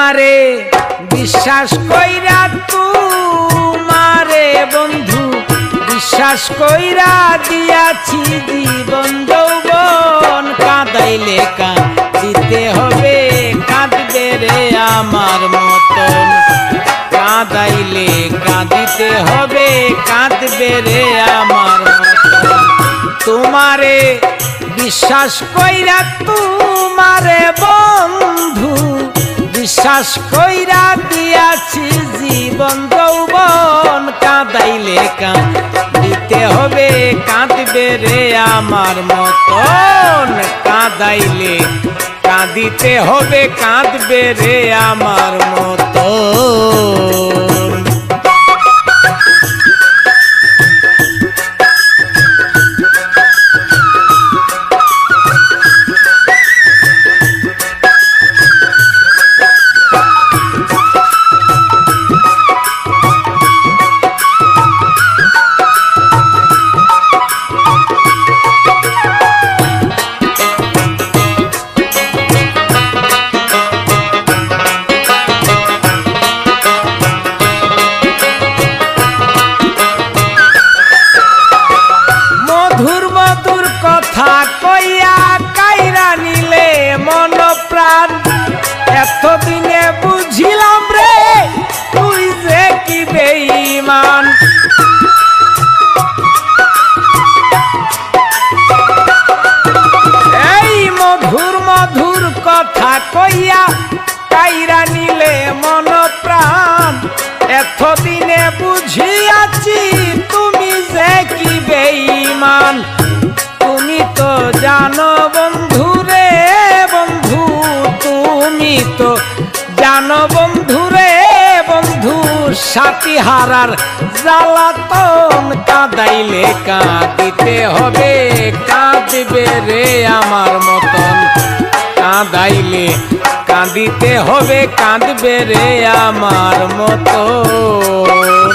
তোমারে বিশ্বাস কইরা তোমারে বন্ধু বিশ্বাস কইরা দিয়াছি জীবন যৌবন কাঁদাইলে কাঁদিতে হবে কাঁদবে রে আমার মতন কাঁদাইলে কাঁদিতে হবে কাঁদবে রে আমার মতন তোমারে বিশ্বাস কইরা তোমারে বন্ধু বিশ্বাস কইরা দিয়াছি জীবন যৌবন কাঁদাইলে কাঁদিতে হবে কাঁদবে রে আমার মতন কাঁদাইলে কাঁদিতে হবে কাঁদবে রে আমার মতন এতদিনে বুঝিলাম রে তুই যে কি বেঈমান এই মধুর মধুর কথা কইয়া কাইরা নিলে মন প্রাণ এতদিনে বুঝিয়াছি তুমি যে কি বেঈমান তুমি তো জানো বন্ধু রে বন্ধু তুমি তো জানো বন্ধু রে বন্ধু সাথী হারার জ্বালাতন কাঁদাইলে কাঁদিতে হবে কাঁদবে রে আমার মতন কাঁদাইলে কাঁদিতে হবে কাঁদবে রে আমার মতন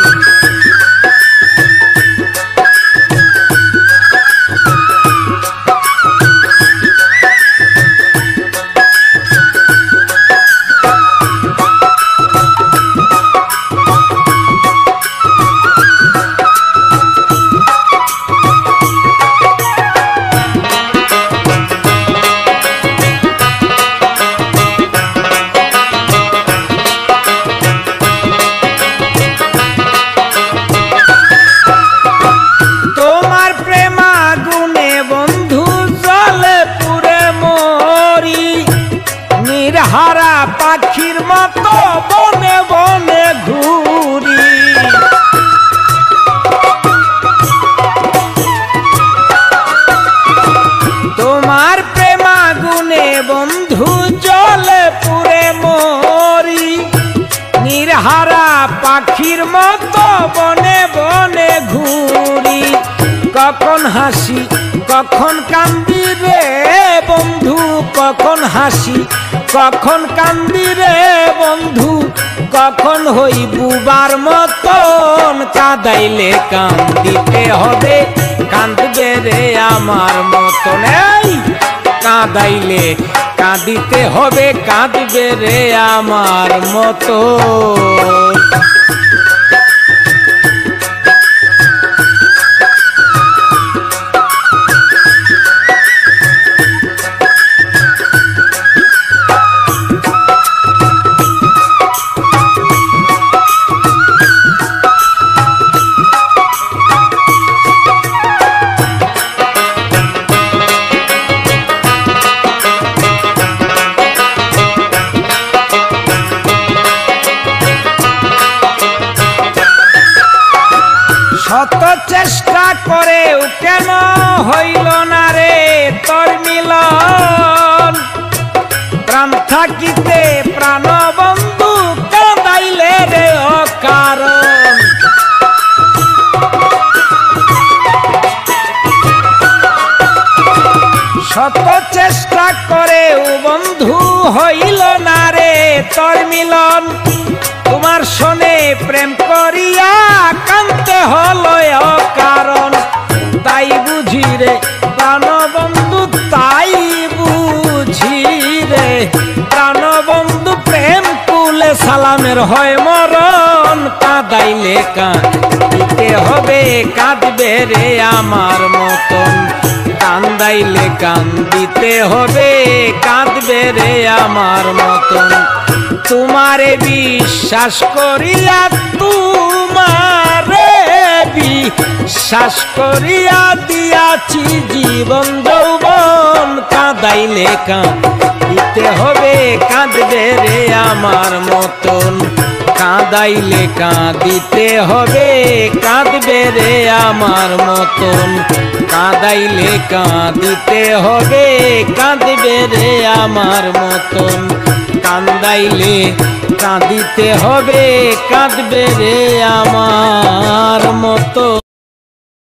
হারা পাখির মতো বনে বনে ঘুরি তোমার প্রেমাগুনে বন্ধু জলে পুরে মরি নির্হারা পাখির মতো বনে বনে ঘুরি কখন হাসি কখন কান্দি রে বন্ধু কখন হাসি কখন কান্দি রে বন্ধু কখন হই বুবার মতন কাঁদাইলে কান্দিতে হবে কাঁদবে রে আমার মতন এই কাঁদাইলে কাঁদিতে হবে কাঁদবে রে আমার মতন শত চেষ্টা করেও কেন হইল না রে তোর মিলন প্রাণ থাকিতে প্রাণ বন্ধু কাঁদাইলে রে অকারণ শত চেষ্টা করেও বন্ধু হইল না রে তোর মিলন তোমার শোনে প্রেম করিয়া কান্তে হলো অকারণ তাই বুঝি রে প্রাণবন্ধু তাই বুঝি রে প্রাণবন্ধু প্রেম প্রেমের হয় মরণ, কাঁদাইলে কাঁদিতে হবে, কাঁদবে রে আমার মতন। কান্দাইলে কান্দিতে হবে, কাঁদবে রে আমার মতন। তোমারে বিশ্বাস করিয়া, তোমারে বিশ্বাস করিয়া দিয়াছি জীবন যৌবন। কাঁদাইলে কাঁদিতে হবে, কাঁদবে রে আমার মতন। কাঁদাইলে কাঁদিতে হবে, কাঁদবে রে আমার মতন। কাঁদাইলে কাঁদিতে হবে, কাঁদবে রে আমার মতন। কান্দাইলে কাঁদিতে হবে, কাঁদবে রে আমার মতন।